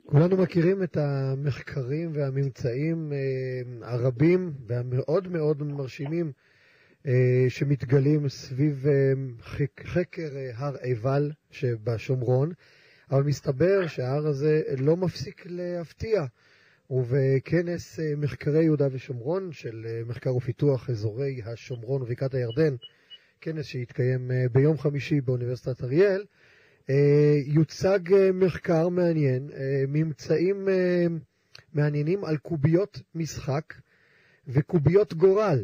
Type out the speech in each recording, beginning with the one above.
כולנו מכירים את המחקרים והממצאים הרבים והמאוד מאוד מרשימים שמתגלים סביב חקר הר עיבל שבשומרון, אבל מסתבר שההר הזה לא מפסיק להפתיע. ובכנס מחקרי יהודה ושומרון של מחקר ופיתוח אזורי השומרון ובקעת הירדן, כנס שהתקיים ביום חמישי באוניברסיטת אריאל, יוצג מחקר מעניין, ממצאים מעניינים על קוביות משחק וקוביות גורל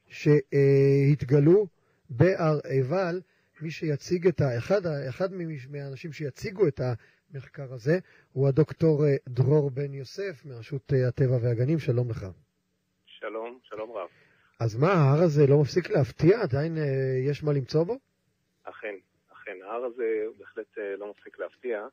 שהתגלו בהר עיבל. מי שיציג אחד מהאנשים שיציגו את המחקר הזה הוא הדוקטור דרור בן יוסף מרשות הטבע והגנים. שלום לך. שלום, שלום רב. אז מה, ההר הזה לא מפסיק להפתיע? עדיין יש מה למצוא בו? אכן, ההר הזה בהחלט לא מפסיק להפתיע.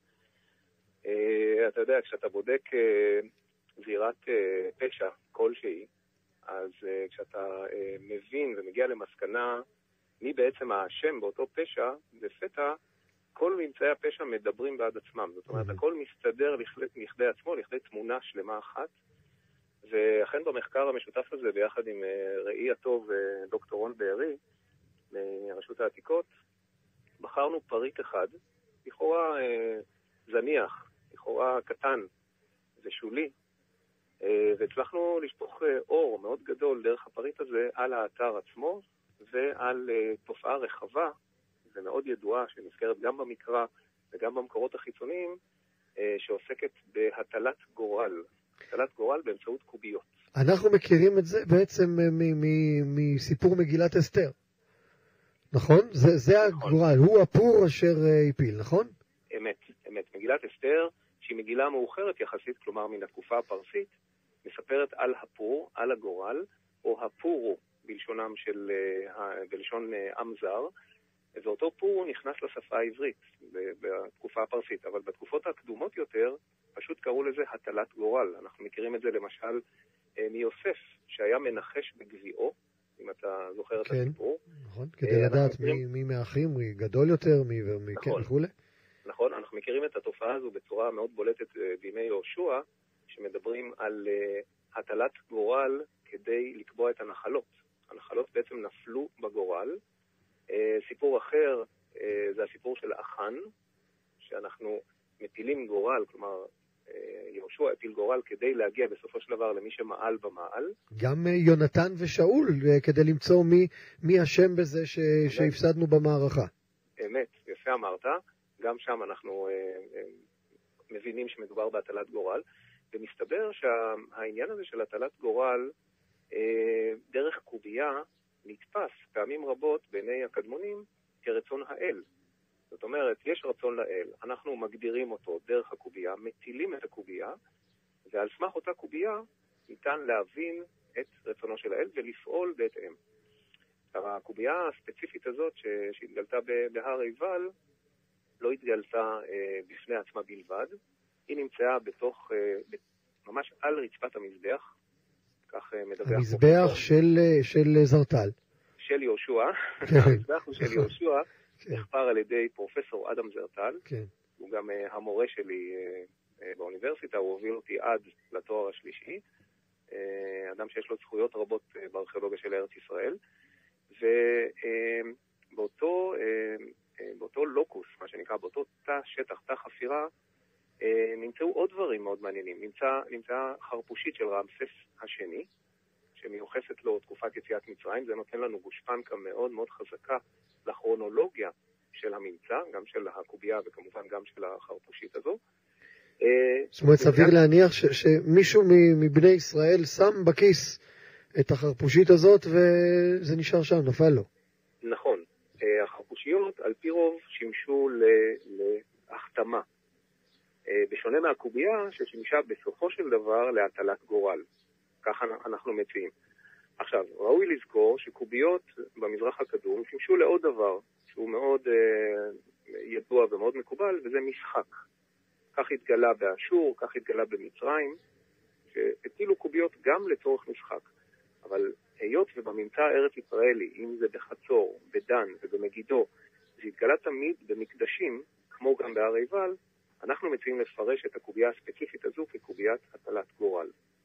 אתה יודע, כשאתה בודק זירת פשע כלשהי, אז כשאתה מבין ומגיע למסקנה מי בעצם האשם באותו פשע, לפתע כל ממצאי הפשע מדברים בעד עצמם. זאת אומרת, הכל מסתדר לכדי עצמו, לכדי תמונה שלמה אחת. ואכן במחקר המשותף הזה, ביחד עם ראי הטוב דוקטור רון בארי, מרשות העתיקות, בחרנו פריט אחד, לכאורה זניח, לכאורה קטן ושולי, והצלחנו לשפוך אור מאוד גדול דרך הפריט הזה על האתר עצמו, ועל תופעה רחבה ומאוד ידועה שנזכרת גם במקרא וגם במקורות החיצוניים, שעוסקת בהטלת גורל. הטלת גורל באמצעות קוביות. אנחנו מכירים את זה בעצם מסיפור מגילת אסתר. נכון? זה הגורל, הוא הפור אשר הפיל, נכון? אמת. מגילת אסתר, שהיא מגילה מאוחרת יחסית, כלומר מן התקופה הפרסית, מספרת על הפור, על הגורל, או הפורו בלשון עם זר, ואותו פור נכנס לשפה העברית בתקופה הפרסית, אבל בתקופות הקדומות יותר פשוט קראו לזה הטלת גורל. אנחנו מכירים את זה למשל מיוסף, שהיה מנחש בגביעו, אם אתה זוכר את הסיפור. נכון, כדי לדעת מי מהאחים, מי גדול יותר, מי וכו'. נכון, אנחנו מכירים את התופעה הזו בצורה מאוד בולטת בימי יהושע, שמדברים על הטלת גורל כדי לקבוע את הנחלות. הנחלות בעצם נפלו בגורל. סיפור אחר זה הסיפור של אחן, שאנחנו מפילים גורל, כלומר יהושע הפיל גורל כדי להגיע בסופו של דבר למי שמעל במעל. גם יונתן ושאול כדי למצוא מי אשם בזה שהפסדנו במערכה. אמת, יפה אמרת. גם שם אנחנו מבינים שמדובר בהטלת גורל, ומסתבר שהעניין הזה של הטלת גורל דרך קובייה נתפס פעמים רבות בעיני הקדמונים כרצון האל. זאת אומרת, יש רצון לאל, אנחנו מגדירים אותו דרך הקובייה, מטילים את הקובייה, ועל סמך אותה קובייה ניתן להבין את רצונו של האל ולפעול בהתאם. הקובייה הספציפית הזאת שהתגלתה בהר עיבל לא התגלתה בפני עצמה בלבד, היא נמצאה ממש על רצפת המזבח, כך מדווח המזבח של זרטל. של יהושע, המזבח הוא של יהושע, נחפר על ידי פרופסור אדם זרטל, הוא גם המורה שלי באוניברסיטה, הוא הוביל אותי עד לתואר השלישי, אדם שיש לו זכויות רבות בארכיאולוגיה של ארץ ישראל, ובאותו לוקוס, מה שנקרא, באותו תא שטח, תא חפירה, נמצאו עוד דברים מאוד מעניינים. נמצאה חרפושית של רמסס השני, שמיוחסת לו תקופת יציאת מצרים. זה נותן לנו גושפנקה מאוד מאוד חזקה לכרונולוגיה של הממצא, גם של הקובייה וכמובן גם של החרפושית הזו. זאת אומרת, סביר להניח שמישהו מבני ישראל שם בכיס את החרפושית הזאת וזה נשאר שם, נפל לו. נכון. החרפושיות על פי רוב שימשו להחתמה. בשונה מהקובייה ששימשה בסופו של דבר להטלת גורל. ככה אנחנו מציעים. עכשיו, ראוי לזכור שקוביות במזרח הקדום שימשו לעוד דבר שהוא מאוד ידוע ומאוד מקובל, וזה משחק. כך התגלה באשור, כך התגלה במצרים, שהטילו קוביות גם לצורך משחק. אבל היות ובממצא הארץ ישראלי, אם זה בחצור, בדן ובמגידו, זה התגלה תמיד במקדשים, כמו גם בהר עיבל, אנחנו מציעים לפרש את הקובייה הספציפית הזו כקוביית הטלת גורל.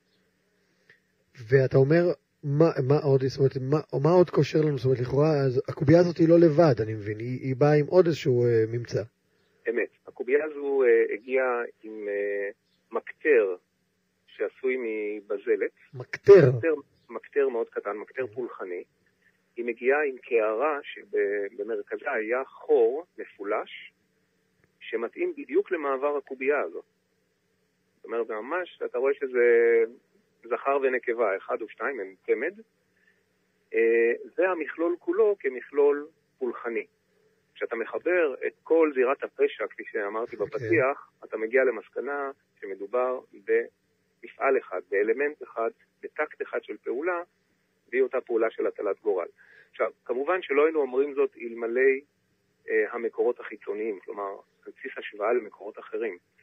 ואתה אומר, מה עוד, זאת אומרת, מה עוד קושר לנו? זאת אומרת, לכאורה, הקובייה הזאת היא לא לבד, אני מבין, היא באה עם עוד איזשהו ממצא. אמת. הקובייה הזו הגיעה עם מקטר שעשוי מבזלת. מקטר? מקטר מאוד קטן, מקטר פולחני. היא מגיעה עם קערה שבמרכזה היה חור מפולש, שמתאים בדיוק למעבר הקובייה הזאת. זאת אומרת, ממש, אתה רואה שזה זכר ונקבה, אחד או שתיים, הם תמד. זה המכלול כולו כמכלול פולחני. כשאתה מחבר את כל זירת הפשע, כפי שאמרתי בפתיח, אתה מגיע למסקנה שמדובר במפעל אחד, באלמנט אחד, בטקט אחד של פעולה, והיא אותה פעולה של הטלת גורל. עכשיו, כמובן שלא היינו אומרים זאת אלמלא המקורות החיצוניים, כלומר, על בסיס השוואה למקורות אחרים.